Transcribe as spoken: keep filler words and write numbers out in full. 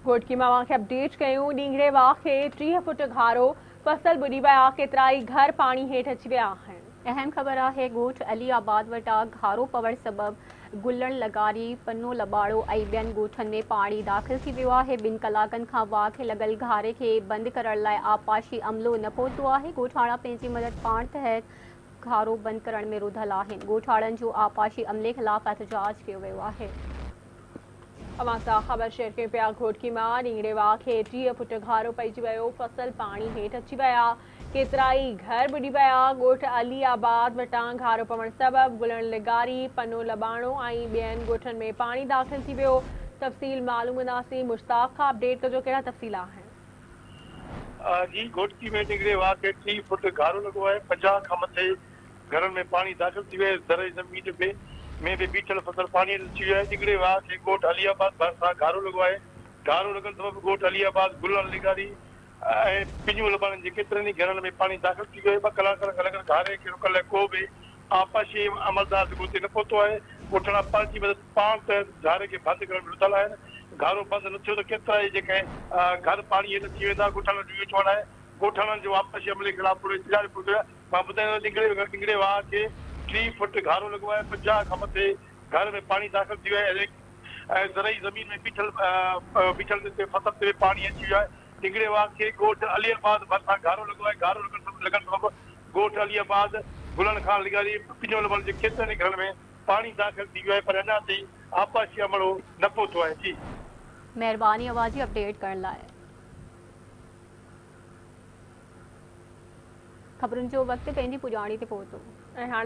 घोटकी मां खे अपडेट कयूं। डींगरे वाखे टीह फुट घारो फसल बुॾी विया, केतिराई घर पाणी हेठि अची विया आहिनि। अहम ख़बर है ॻोठ अलीआबाद वटा घारो पवण सबबि गुलण लगारी पन्नो लबाड़ो ऐं ॿियनि ॻोठनि में पाणी दाख़िल थी वियो आहे। ॿिनि कलाकनि खां वाह खे लॻल घारे खे बंदि करण लाइ आपाशी अमलो न पहुतो आहे। ॻोठाणा पंहिंजी मदद पाण तहत घारो बंदि करण में रुधल आहिनि। ॻोठाणनि जो आपाशी अमले ख़िलाफ़ एहतजाज कयो वियो आहे। अवां सां ख़बर शेयर कयूं पिया। घोटकी मां डींगरे वाह खे टीह फुट घारो पइजी वियो, फसल पाणी हेठि अची विया, केतिराई घर बुॾी विया। ॻोठ अलीआबाद वटां घारो पवण सबबि गुलण लिगारी पन्नो लबाणो ऐं ॿियनि ॻोठनि में पाणी दाख़िल थी वियो। तफ़सील मालूम कंदासीं। मुश्ताक खां अपडेट कजो, कहिड़ा तफ़सील आहिनि? जी, घोटकी में डींगरे वाह खे टीह फुट घारो लॻो आहे। पंजाह खां मथे घरनि में पाणी दाख़िल थी वियो आहे। ज़रई ज़मीन पे में भी बीठल फसल पानी अची वियो आहे। डींगरे वाह खे ॻोठ अलीआबाद भरिसां घारो लॻो आहे। घारो लॻण सबबि ॻोठ अलीआबाद गुलण लिगारी ऐं पिञूं लबाणनि जे केतिरनि ई घरनि में पाणी दाख़िल थी वियो आहे। ॿ कलाक लॻल घारे खे रोकण लाइ को बि आपाशी अमलदार हुते न पहुतो आहे। ॻोठाणा पंहिंजी मदद पाण तहत घारे खे बंदि करण में रुधल आहिनि। घारो बंदि न थियो त केतिरा ई जेके घर पाणी हेठि अची वेंदा। ॻोठाणनि जो इहो चवणु आहे। ॻोठाणनि जो आपाशी अमले ख़िलाफ़ पूरो इंतज़ार पियो थिए। मां ॿुधायां डींगरे डींगरे वाह खे टीह फुट घारो लॻो आहे। पंजाह खां मथे घर में पाणी दाख़िल थी वियो आहे ऐं ज़रई ज़मीन में बीठल बीठल फसल ते पाणी अची वियो आहे। डींगरे वाह खे ॻोठ अलीआबाद भरिसां घारो लॻो आहे। घारो लॻण सबबि ॻोठ अलीआबाद गुलण खां लिगारी पिञो लबण जे केतिरनि ई घरनि में पाणी दाख़िल थी वियो आहे, पर अञा ताईं आपाशी अमलो न पहुतो आहे। जी, महिरबानी आवाज़ी अपडेट करण लाइ। ख़बरुनि जो वक़्तु पंहिंजी पुॼाणी ते पहुतो।